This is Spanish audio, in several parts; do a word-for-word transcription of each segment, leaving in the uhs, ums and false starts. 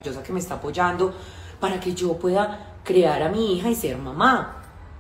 que me está apoyando para que yo pueda crear a mi hija y ser mamá.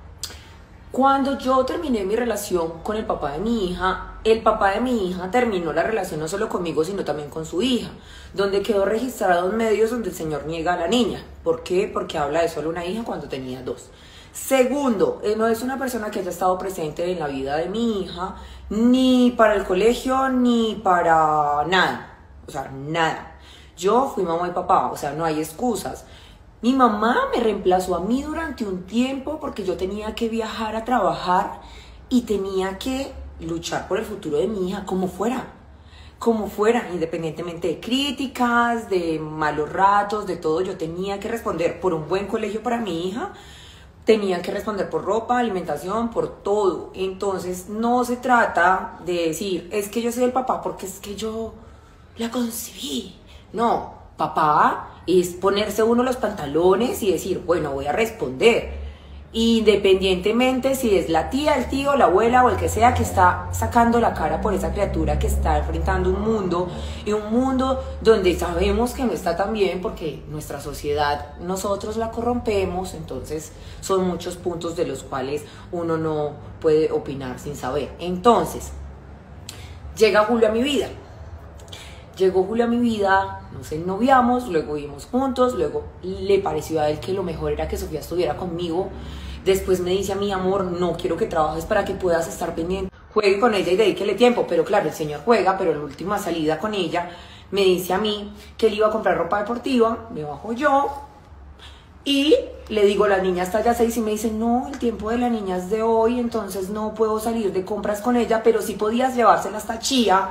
Cuando yo terminé mi relación con el papá de mi hija, el papá de mi hija terminó la relación no solo conmigo, sino también con su hija, donde quedó registrado en medios donde el señor niega a la niña. ¿Por qué? Porque habla de solo una hija cuando tenía dos. Segundo, él no es una persona que haya estado presente en la vida de mi hija, ni para el colegio, ni para nada. O sea, nada. Yo fui mamá y papá, o sea, no hay excusas. Mi mamá me reemplazó a mí durante un tiempo porque yo tenía que viajar a trabajar y tenía que luchar por el futuro de mi hija, como fuera, como fuera, independientemente de críticas, de malos ratos, de todo. Yo tenía que responder por un buen colegio para mi hija, tenía que responder por ropa, alimentación, por todo. Entonces no se trata de decir, es que yo soy el papá porque es que yo la concebí. No, papá es ponerse uno los pantalones y decir, bueno, voy a responder, independientemente si es la tía, el tío, la abuela o el que sea que está sacando la cara por esa criatura que está enfrentando un mundo, y un mundo donde sabemos que no está tan bien porque nuestra sociedad, nosotros la corrompemos. Entonces son muchos puntos de los cuales uno no puede opinar sin saber. Entonces, llega Julio a mi vida. Llegó Julio a mi vida, nos ennoviamos, luego vivimos juntos, luego le pareció a él que lo mejor era que Sofía estuviera conmigo. Después me dice a mi amor, no quiero que trabajes para que puedas estar pendiente, juegue con ella y dedíquele tiempo. Pero claro, el señor juega, pero en la última salida con ella me dice a mí que él iba a comprar ropa deportiva, me bajo yo y le digo, la niña está ya seis, y me dice, no, el tiempo de la niña es de hoy, entonces no puedo salir de compras con ella, pero sí podías llevársela hasta Chía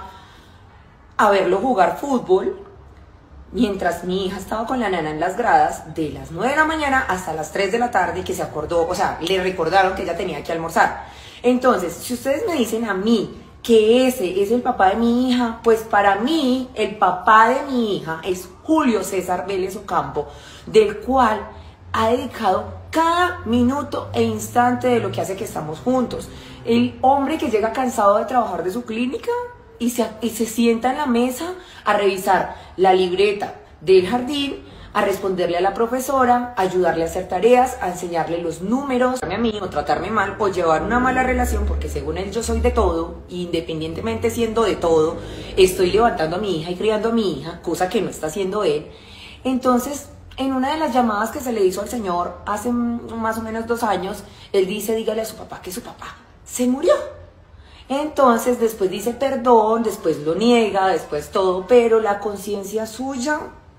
a verlo jugar fútbol, mientras mi hija estaba con la nana en las gradas, de las nueve de la mañana hasta las tres de la tarde, que se acordó, o sea, le recordaron que ella tenía que almorzar. Entonces, si ustedes me dicen a mí que ese es el papá de mi hija, pues para mí, el papá de mi hija es Julio César Vélez Ocampo, del cual ha dedicado cada minuto e instante de lo que hace que estamos juntos. El hombre que llega cansado de trabajar de su clínica Y se, y se sienta en la mesa a revisar la libreta del jardín, a responderle a la profesora, a ayudarle a hacer tareas, a enseñarle los números, a mí, o tratarme mal, o llevar una mala relación, porque según él yo soy de todo, independientemente siendo de todo, estoy levantando a mi hija y criando a mi hija, cosa que no está haciendo él. Entonces, en una de las llamadas que se le hizo al señor hace más o menos dos años, él dice, dígale a su papá que su papá se murió. Entonces después dice perdón, después lo niega, después todo, pero la conciencia suya,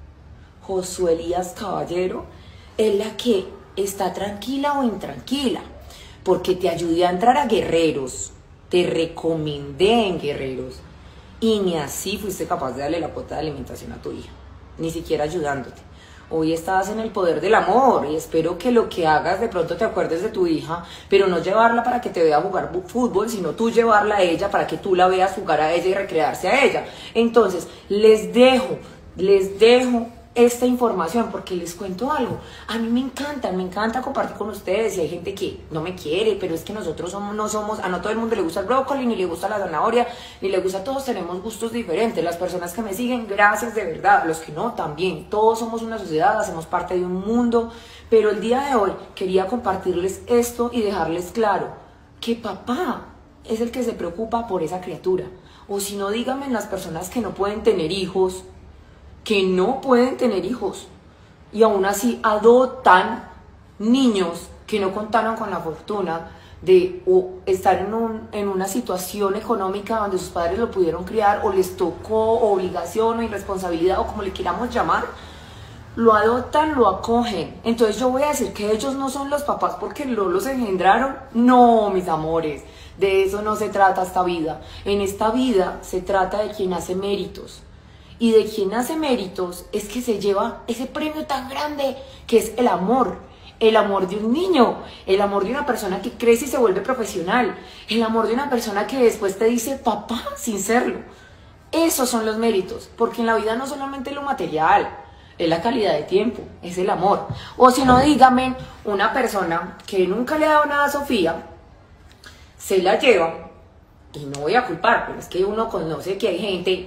Josué Elías Caballero, es la que está tranquila o intranquila, porque te ayudé a entrar a Guerreros, te recomendé en Guerreros, y ni así fuiste capaz de darle la cuota de alimentación a tu hija, ni siquiera ayudándote. Hoy estás en el poder del amor y espero que lo que hagas de pronto te acuerdes de tu hija, pero no llevarla para que te vea jugar fútbol, sino tú llevarla a ella para que tú la veas jugar a ella y recrearse a ella. Entonces, les dejo, les dejo esta información porque les cuento algo. A mí me encanta, me encanta compartir con ustedes, y hay gente que no me quiere, pero es que nosotros somos, no somos, a no todo el mundo le gusta el brócoli, ni le gusta la zanahoria, ni le gusta, todos tenemos gustos diferentes. Las personas que me siguen, gracias de verdad, los que no, también. Todos somos una sociedad, hacemos parte de un mundo, pero el día de hoy quería compartirles esto y dejarles claro que papá es el que se preocupa por esa criatura. O si no, díganme las personas que no pueden tener hijos, que no pueden tener hijos y aún así adoptan niños que no contaron con la fortuna de o estar en, un, en una situación económica donde sus padres lo pudieron criar, o les tocó obligación o irresponsabilidad, o como le queramos llamar, lo adoptan, lo acogen. Entonces yo voy a decir que ellos no son los papás porque no los engendraron. No, mis amores, de eso no se trata esta vida. En esta vida se trata de quien hace méritos. Y de quien hace méritos es que se lleva ese premio tan grande que es el amor. El amor de un niño, el amor de una persona que crece y se vuelve profesional, el amor de una persona que después te dice papá sin serlo. Esos son los méritos, porque en la vida no solamente lo material, es la calidad de tiempo, es el amor. O si no, dígame, una persona que nunca le ha dado nada a Sofía, se la lleva, y no voy a culpar, pero es que uno conoce que hay gente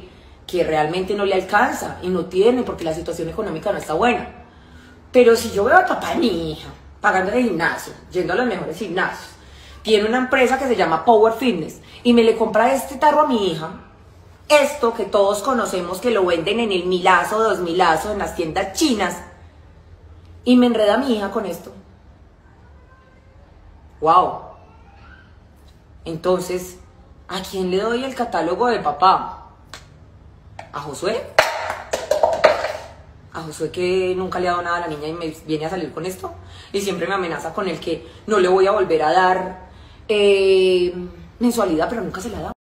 que realmente no le alcanza y no tiene porque la situación económica no está buena. Pero si yo veo al papá de mi hija pagando el gimnasio, yendo a los mejores gimnasios, tiene una empresa que se llama Power Fitness y me le compra este tarro a mi hija, esto que todos conocemos que lo venden en el milazo, dos milazo, en las tiendas chinas, y me enreda a mi hija con esto. ¡Wow! Entonces, ¿a quién le doy el catálogo de papá? ¿A Josué? A Josué, que nunca le ha dado nada a la niña y me viene a salir con esto. Y siempre me amenaza con el que no le voy a volver a dar eh, mensualidad, pero nunca se la da.